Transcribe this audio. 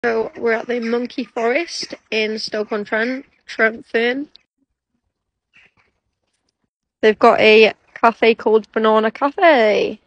So we're at the Monkey Forest in Stoke-on-Trent, Trentham. They've got a cafe called Banana Cafe.